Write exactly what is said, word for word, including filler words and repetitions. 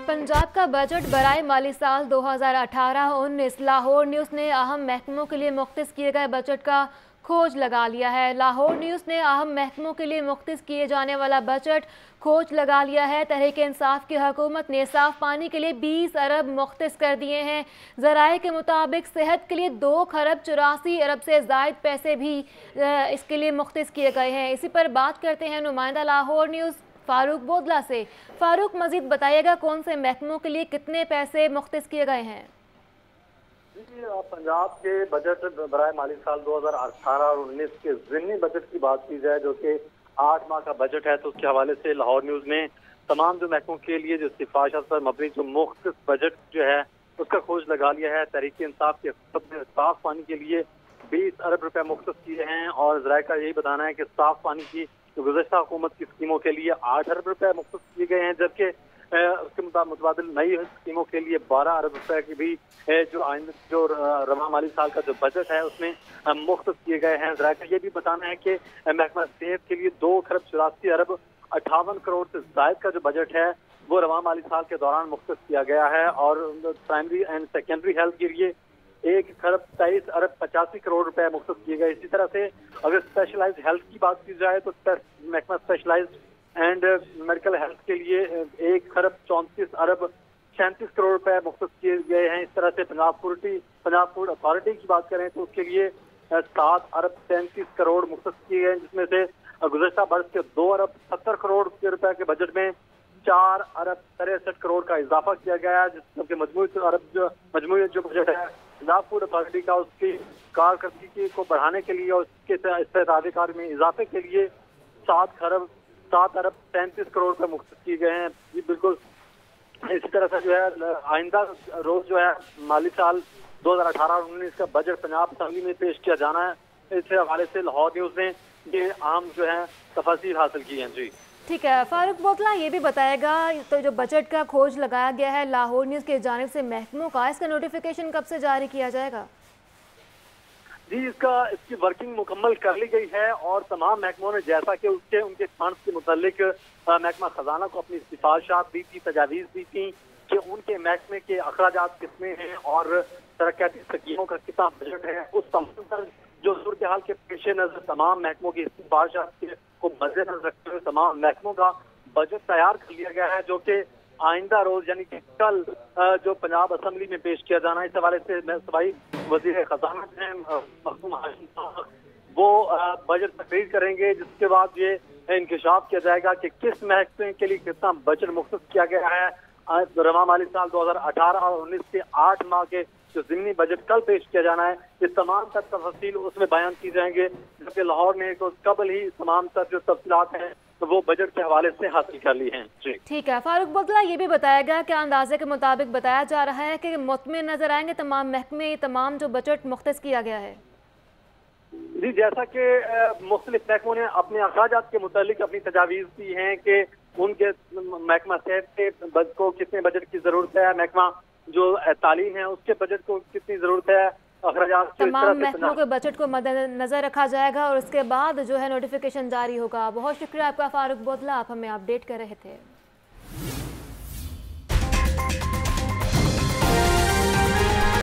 पंजाब का बजट बराए माली साल दो हज़ार अठारह उन्नीस लाहौर न्यूज़ ने अहम महकमों के लिए मुख्तस किए गए बजट का खोज लगा लिया है। लाहौर न्यूज़ ने अहम महकमों के लिए मुख्तस किए जाने वाला बजट खोज लगा लिया है। तहरीक इंसाफ की हुकूमत ने साफ पानी के लिए बीस अरब मुख्तस कर दिए हैं। ज़राए के मुताबिक सेहत के लिए दो खरब चौरासी अरब से ज़ायद पैसे भी इसके लिए मुख्तस किए गए हैं। इसी पर बात करते हैं नुमाइंदा लाहौर न्यूज़ फारूक बोदला से। फारूक, मजीद बताइएगा कौन से महकमों के लिए कितने पैसे मुख्तस किए गए हैं? जी, पंजाब के बजट बराए माली साल दो हज़ार अठारह और उन्नीस के ज़िमनी बजट की बात की जाए, जो कि आठ माह का बजट है, तो उसके हवाले से लाहौर न्यूज़ ने तमाम जो महकमों के लिए जो सिफारिश पर मबनी जो मुख्तस बजट जो है उसका खोज लगा लिया है। तहरीक इंसाफ के साफ पानी के लिए बीस अरब रुपए मुख्तस किए हैं और ज़राए का यही बताना है कि साफ पानी की गुज़श्ता हुकूमत की स्कीमों के लिए आठ अरब रुपए मुख्तस किए गए हैं, जबकि उसके मुताबिक नई स्कीमों के लिए बारह अरब रुपए की भी जो आइंदा जो रवा माली साल का जो बजट है उसमें मुख्तस किए गए हैं। ज़रा ये भी बताना है कि महकमा सेहत के लिए दो खरब चौरासी अरब अट्ठावन करोड़ से जायद का जो बजट है वो रवा माली साल के दौरान मुख्तस किया गया है और प्राइमरी एंड सेकेंडरी हेल्थ के लिए एक खरब तेईस अरब पचासी करोड़ रुपए मुख्तस किए गए। इसी तरह से अगर स्पेशलाइज्ड हेल्थ की बात की जाए तो महकमा स्पेशलाइज्ड एंड मेडिकल हेल्थ के लिए एक खरब चौंतीस अरब सैंतीस करोड़ रुपए मुख्तस किए गए हैं। इस तरह से Punjab food Punjab food authority की बात करें तो उसके लिए सात अरब तैंतीस करोड़ मुख्तस किए गए, जिसमें से गुज़श्ता बरस के दो अरब सत्तर करोड़ के रुपए के बजट में चार अरब तिरसठ करोड़ का इजाफा किया गया है, जिसके मजमूई अरब जो मजमूई जो बजट है पंजाब फूड अथॉरिटी का उसकी कारकर्दगी को बढ़ाने के लिए और उसके इस्तेदादी में इजाफे के लिए सात खरब सात अरब तैंतीस करोड़ रुपए मुख्तस किए गए हैं। जी बिल्कुल, इसी तरह से जो है आइंदा रोज जो है माली साल दो हज़ार अठारह और उन्नीस का बजट पंजाब असेंबली में पेश किया जाना है। इस हवाले से लाहौर न्यूज़ ने ये अहम जो है तफसील हासिल की है। जी ठीक है फारूक बोदला, ये भी बताएगा तो जो बजट का खोज लगाया गया है लाहौर न्यूज़ की जानिब से महकमों का, इसका नोटिफिकेशन कब से जारी किया जाएगा? जी, इसका इसकी वर्किंग मुकम्मल कर ली गई है और तमाम महकमों ने जैसा कि उसके उनके फंड्स के मुतालिक महकमा खजाना को अपनी सिफारिशात दी थी, तजावीज़ दी थी कि उनके महकमे के अखराजात कितने हैं और तरक्याती स्कीमों का कितना बजट है। उस तमाम पर जो सूरत हाल के पेश नज़र तमाम महकमों की सिफारिशात को मद्देनजर रखते हुए तमाम महकमों का बजट तैयार कर लिया गया है, जो कि आइंदा रोज यानी कि कल जो पंजाब असेंबली में पेश किया जाना है। इस हवाले से सबाई वजीर खजाना हैं मखदूम हाशिम साहब, वो बजट तकरीर करेंगे, जिसके बाद ये इंकशाफ किया जाएगा कि किस महकमे के लिए कितना बजट मुख्तस किया गया है। रवा माली साल दो हज़ार अठारह और उन्नीस के आठ माह के जो ज़िमनी बजट कल पेश किया जाना है, ये तमाम तर तफसील उसमें बयान की जाएंगे, जबकि लाहौर ने तो कबल ही तमाम तर जो तफसीलात हैं तो वो बजट के हवाले से हासिल कर ली हैं। जी ठीक है फारूक बोदला, ये भी बताएगा कि अंदाजे के मुताबिक बताया जा रहा है कि मुतमिन नजर आएंगे तमाम महकमे, तमाम जो बजट मुख्तस किया गया है? जी, जैसा कि मुख्तलिफ महकमों ने अपने अखराजात के मुतालिक अपनी तजावीज़ दी हैं कि उनके महकमा सेहत के बजट को कितने बजट की जरूरत है, महकमा जो तालीम है उसके बजट को कितनी जरूरत है, अखराजात तमाम महकमों के बजट को मद्देनजर रखा जाएगा और उसके बाद जो है नोटिफिकेशन जारी होगा। बहुत शुक्रिया आपका फारूक बोदला, आप हमें अपडेट कर रहे थे।